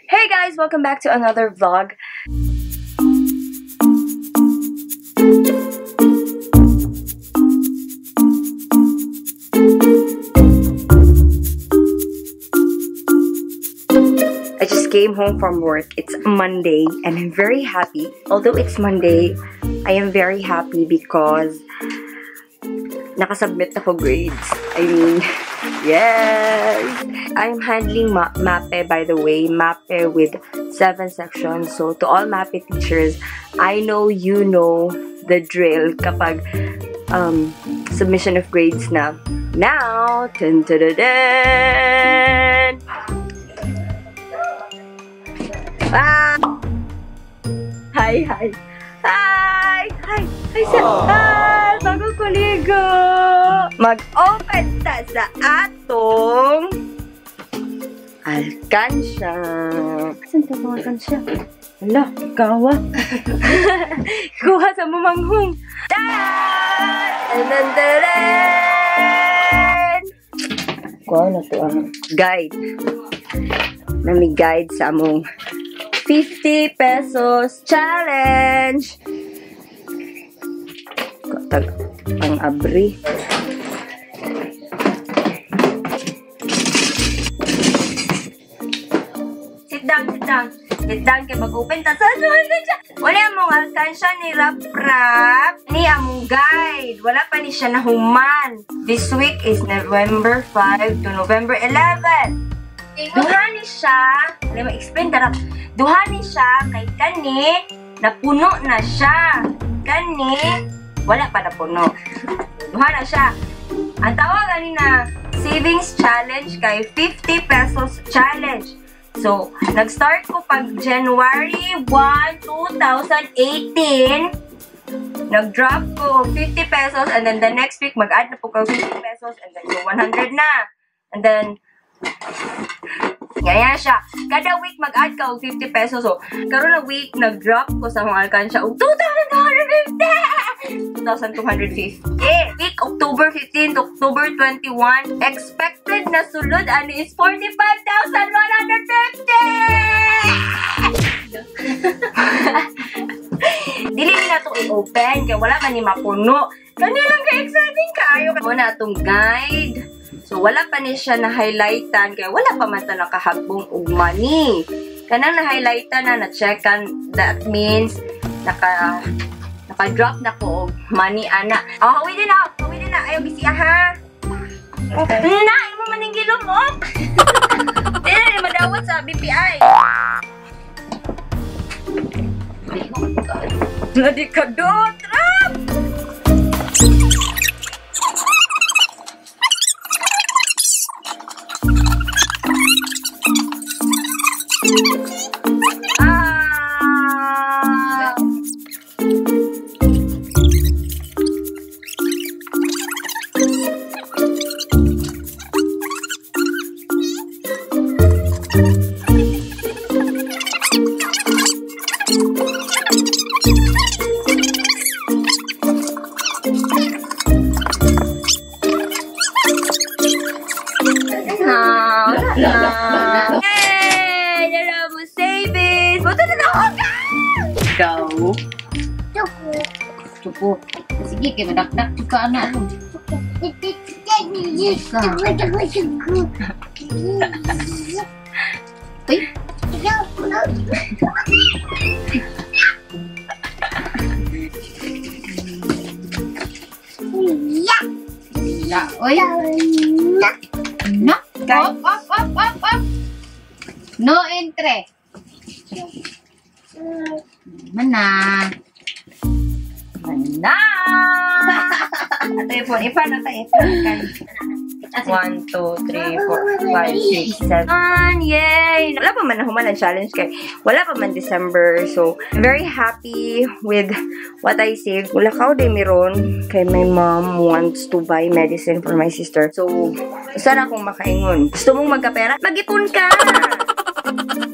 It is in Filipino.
Hey guys, welcome back to another vlog. I just came home from work. It's Monday and I'm very happy. Although it's Monday, I am very happy because nakasubmit ako grades. I mean, yes! I'm handling MAPE, by the way. MAPE with 7 sections. So, to all MAPE teachers, I know you know the drill kapag submission of grades na. Now, dun, dun, dun, dun. Ah! Hi, hi! Hi! Hi! Hi, sir! Hi! Bago ko ligo! Mag-open ta sa atong alkansya. Saan ta itong alkansya? Hala, gawa. Kuha sa mamanghong. Tan! Kuha na ito ang guide. Nami guide sa among 50 pesos challenge. Tag ang abri. Sit down, sit down. Sit down kay mag-open ta sa alkansya. Wala among alkansya ni Rap ni among guide. Wala pa ni siya nahuman. This week is November 5 to November 11. Duha ni siya, alam mo, explain tarap. Duha ni siya, kay kani, napuno na siya. Kani, wala pa napuno. Duha na siya. Ang tawag na savings challenge kay 50 pesos challenge. So, nag-start ko pag January 1, 2018. Nag-drop ko 50 pesos and then the next week, mag-add na po ko 50 pesos and then go 100 na. And then, ganyan siya. Kada week mag-add ka og 50 pesos. So, karon na week, nag-drop ko sa akong alkansya og 2,250! 2,250. Week October 15 to October 21, expected na sulod ani is 45,150! Dili na to i-open kaya wala man ni mapuno. Kanilang ka-exciting kaayo. Wala itong guide. So, wala pa ni siya na-highlightan, kaya wala pa man ito nakahagbong og money. Kanang na-highlightan na, na-checkan, that means, naka-drop na ko og money, ana. Oh, hawid din na, ayaw bisiya, ha? Na, imo maning gilumok. Dili na madawat sa BPI. Nadikadot, Rap! Hey! Dala mo savings! Buto na ako ka! Go! Cukup. Sige, kayak dak-dak juga anak lu. Ya, oi. Nak, op. No entry. Mana? Mana? Ito yung phone. Ipan na tayo. 1, 2, 3, 4, 5, 6, 7. Yay! Wala pa man nahuman ang challenge kay wala pa man December. So, I'm very happy with what I saved. Wala ka din meron kay my mom wants to buy medicine for my sister. So, sana akong makaingon. Gusto mong magkapera? Mag-ipon ka!